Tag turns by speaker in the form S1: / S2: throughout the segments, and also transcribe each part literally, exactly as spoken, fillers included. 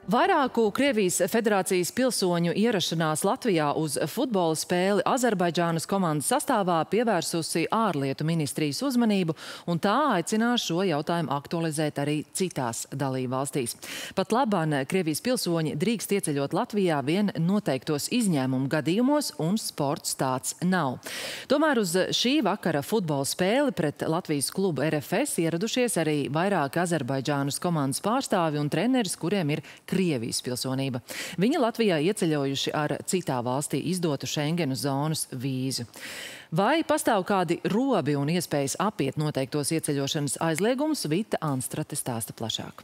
S1: Vairāku Krievijas federācijas pilsoņu ierašanās Latvijā uz futbola spēli Azerbaidžānas komandas sastāvā pievērsusi ārlietu ministrijas uzmanību, un tā aicinās šo jautājumu aktualizēt arī citās dalībvalstīs. Pat labāk Krievijas pilsoņi drīkst ieceļot Latvijā vien noteiktos izņēmumu gadījumos, un sports tāds nav. Tomēr uz šī vakara futbola spēli pret Latvijas klubu R F S ieradušies arī vairāki Azerbaidžānas komandas pārstāvi un treneris, kuriem ir Krievijas pilsonība. Viņi Latvijā ieceļojuši ar citā valstī izdotu Schengenu zonas vīzu. Vai pastāv kādi robi un iespējas apiet noteiktos ieceļošanas aizliegumus, Vita Anstrate stāsta plašāk.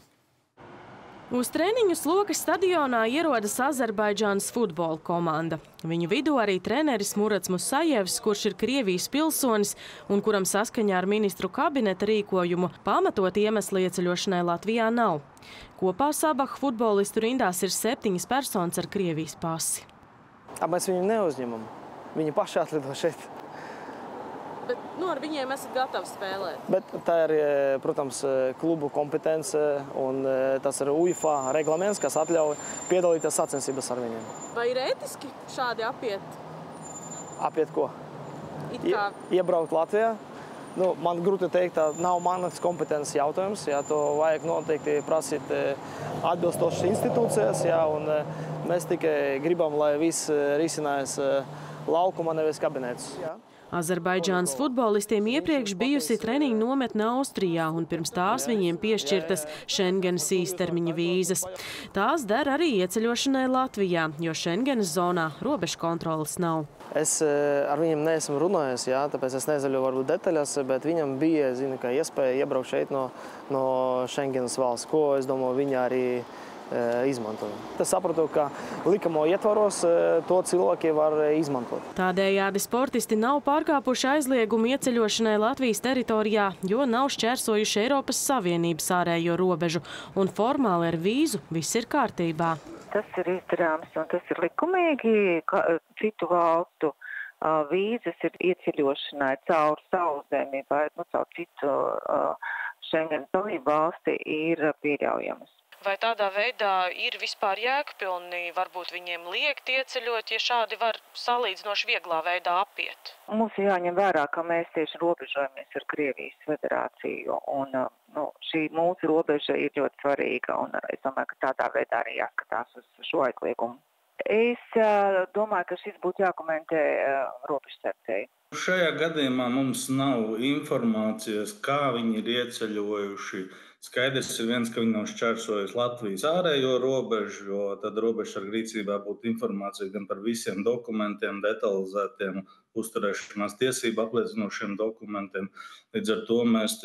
S2: Uz treniņu Slokas stadionā ierodas Azerbaidžānas futbola komanda. Viņu vidū arī treneris Murats Musajevs, kurš ir Krievijas pilsonis un kuram saskaņā ar ministru kabineta rīkojumu pamatot iemesli ieceļošanai Latvijā nav. Kopā Sabaha futbolistu rindās ir septiņas personas ar Krievijas pasi.
S3: Mēs viņu neuzņemam. Viņi paši atlido šeit.
S2: Bet nu, ar viņiem esat gatavi spēlēt?
S3: Bet tā ir, protams, klubu kompetence un tas ir UEFA reglaments, kas atļauj piedalīties sacensības ar viņiem.
S2: Vai ir ētiski šādi apiet?
S3: Apiet ko?
S2: It kā...
S3: Iebraukt Latvijā? Nu, man grūti teikt, tā nav manas kompetences jautājums. Jā, to vajag noteikti prasīt atbilstošas institūcijas, jā, un mēs tikai gribam, lai viss risinājas laukuma, nevis kabinets. Jā.
S2: Azerbaidžānas futbolistiem iepriekš bijusi treniņu nometne Austrijā, un pirms tās viņiem piešķirtas Schengenas īstermiņa vīzas. Tās der arī ieceļošanai Latvijā, jo Schengenas zonā robežu kontroles nav.
S3: Es ar viņiem neesmu runājis, jā, tāpēc es nezaļu varbūt detaļas, bet viņam bija, zinu, ka iespēja iebraukt šeit no, no Schengenas valsts, ko, es domāju, viņi arī izmantoja. Es sapratu, ka likamo ietvaros to cilvēki var izmantot.
S2: Tādējādi sportisti nav pārkāpuši aizliegumu ieceļošanai Latvijas teritorijā, jo nav šķērsojuši Eiropas Savienības ārējo robežu, un formāli ar vīzu viss ir kārtībā.
S4: Tas ir izdarāms un tas ir likumīgi, ka citu valstu vīzas ir ieceļošanai caur sauszemi vai nu, caur citu Schengenas dalību valsti ir pieļaujamas.
S2: Vai tādā veidā ir vispār jēgpilni, varbūt viņiem liekt ieceļot, ja šādi var salīdzinoši vieglā veidā apiet?
S4: Mums jāņem vērā, ka mēs tieši robežojamies ar Krievijas federāciju, un nu, šī mūsu robeža ir ļoti svarīga, un es domāju, ka tādā veidā arī jāskatās uz šo aizliegumu. Es uh, domāju, ka šis būtu jākomentē uh, robežsardzēji.
S5: Šajā gadījumā mums nav informācijas, kā viņi ir ieceļojuši. Skaidrs ir viens, ka viņi nav šķērsojuši Latvijas ārējo robežu, jo tad robežsarga rīcībā būtu informācija gan par visiem dokumentiem, detalizētiem uzturēšanās tiesību apliecinošiem dokumentiem. Līdz ar to mēs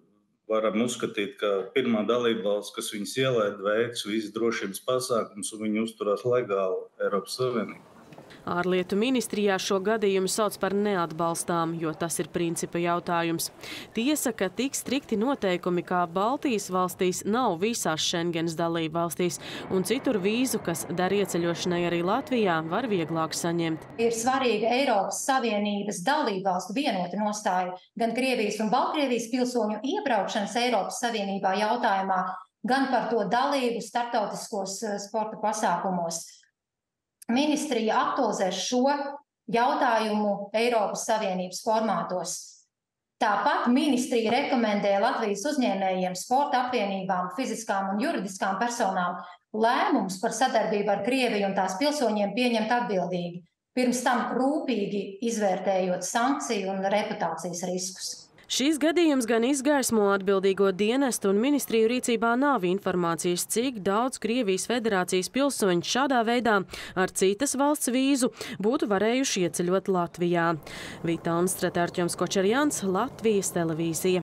S5: varam uzskatīt, ka pirmā dalībvalsts, kas viņus ielaid, veiks visu drošības pasākumus un viņi uzturās legāli Eiropas Savienībā.
S2: Ārlietu ministrijā šo gadījumu sauc par neatbalstām, jo tas ir principa jautājums. Tiesa, ka tik strikti noteikumi kā Baltijas valstīs nav visās Schengenas dalību valstīs, un citur vīzu, kas der ieceļošanai arī Latvijā, var vieglāk saņemt.
S6: Ir svarīga Eiropas Savienības dalību valstu vienota nostāja gan Krievijas un Baltkrievijas pilsoņu iebraukšanas Eiropas Savienībā jautājumā, gan par to dalību starptautiskos sporta pasākumos. Ministrija aktualizēs šo jautājumu Eiropas Savienības formātos. Tāpat ministrija rekomendē Latvijas uzņēmējiem, sporta apvienībām, fiziskām un juridiskām personām lēmumus par sadarbību ar Krieviju un tās pilsoņiem pieņemt atbildīgi, pirms tam rūpīgi izvērtējot sankciju un reputācijas riskus.
S2: Šīs gadījums gan izgaismo atbildīgo dienestu, un ministriju rīcībā nav informācijas, cik daudz Krievijas federācijas pilsoņu šādā veidā ar citas valsts vīzu būtu varējuši ieceļot Latvijā. Vita Anstrate, Artjoms Kočerjans, Latvijas televīzija.